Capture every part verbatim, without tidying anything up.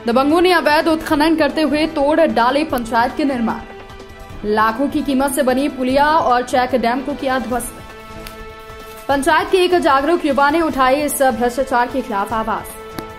दबंगों ने अवैध उत्खनन करते हुए तोड़ डाले पंचायत के निर्माण। लाखों की कीमत से बनी पुलिया और चेक डैम को किया ध्वस्त। पंचायत के एक जागरूक युवा ने उठाई इस भ्रष्टाचार के खिलाफ आवाज।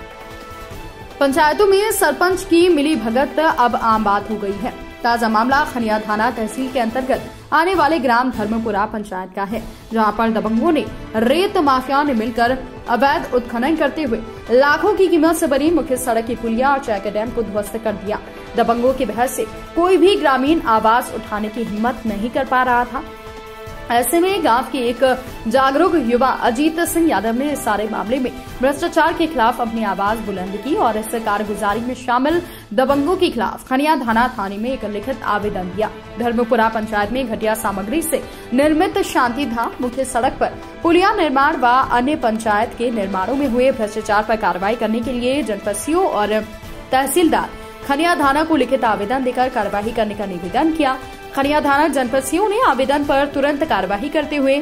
पंचायतों में सरपंच की मिली भगत अब आम बात हो गई है। ताजा मामला खनिया थाना तहसील के अंतर्गत आने वाले ग्राम धर्मपुरा पंचायत का है, जहां पर दबंगों ने रेत माफिया ने मिलकर अवैध उत्खनन करते हुए लाखों की कीमत से बनी मुख्य सड़क की पुलिया और चेक डैम को ध्वस्त कर दिया। दबंगों की बहस से कोई भी ग्रामीण आवाज उठाने की हिम्मत नहीं कर पा रहा था। ऐसे में गांव के एक जागरूक युवा अजीत सिंह यादव ने इस सारे मामले में भ्रष्टाचार के खिलाफ अपनी आवाज बुलंद की और इस कारगुजारी में शामिल दबंगों के खिलाफ खनिया थाना थाने में एक लिखित आवेदन दिया। धर्मपुरा पंचायत में घटिया सामग्री से निर्मित शांति धाम मुख्य सड़क पर पुलिया निर्माण व अन्य पंचायत के निर्माणों में हुए भ्रष्टाचार पर कार्रवाई करने के लिए जनपद सीओ और तहसीलदार खनिया थाना को लिखित आवेदन देकर कार्यवाही करने का निवेदन किया। खनिया थाना जनपद सीओ ने आवेदन पर तुरंत कार्यवाही करते हुए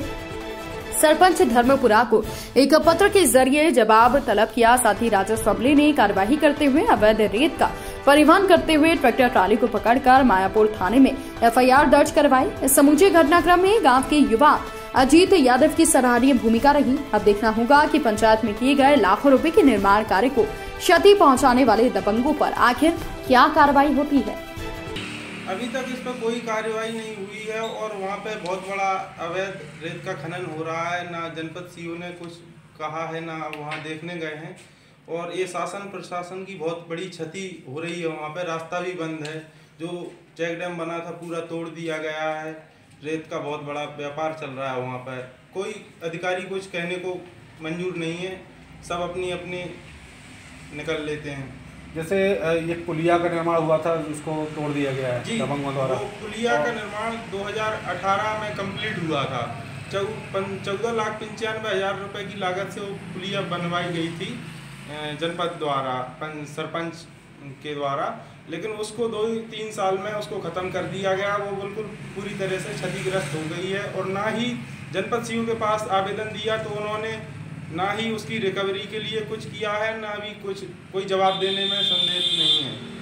सरपंच धर्मपुरा को एक पत्र के जरिए जवाब तलब किया। साथ ही राजस्व अमले ने कार्यवाही करते हुए अवैध रेत का परिवहन करते हुए ट्रैक्टर ट्राली को पकड़कर मायापुर थाने में एफआईआर दर्ज करवाई। इस समूचे घटनाक्रम में गांव के युवा अजीत यादव की सराहनीय भूमिका रही। अब देखना होगा कि पंचायत में किए गए लाखों रुपए के निर्माण कार्य को क्षति पहुंचाने वाले दबंगों पर आखिर क्या कार्रवाई होती है। अभी तक इस पर कोई कार्रवाई नहीं हुई है और वहाँ पे बहुत बड़ा अवैध रेत का खनन हो रहा है। ना जनपद सीओ ने कुछ कहा है, ना वहाँ देखने गए हैं और ये शासन प्रशासन की बहुत बड़ी क्षति हो रही है। वहाँ पे रास्ता भी बंद है, जो चेक डैम बना था पूरा तोड़ दिया गया है। रेत का बहुत बड़ा व्यापार चल रहा है। वहाँ पर कोई अधिकारी कुछ कहने को मंजूर नहीं है, सब अपनी अपनी निकल लेते हैं। जैसे ये पुलिया का निर्माण हुआ था, उसको तोड़ दिया गया है दबंगों द्वारा। तो पुलिया का निर्माण दो हज़ार अठारह में कंप्लीट हुआ था। चौदह लाख पंचानवे हजार रुपए की लागत से वो पुलिया बनवाई गई थी जनपद द्वारा, सरपंच के द्वारा, लेकिन उसको दो तीन साल में उसको ख़त्म कर दिया गया। वो बिल्कुल पूरी तरह से क्षतिग्रस्त हो गई है और ना ही जनपद सीओ के पास आवेदन दिया तो उन्होंने ना ही उसकी रिकवरी के लिए कुछ किया है, ना भी कुछ कोई जवाब देने में संदेह नहीं है।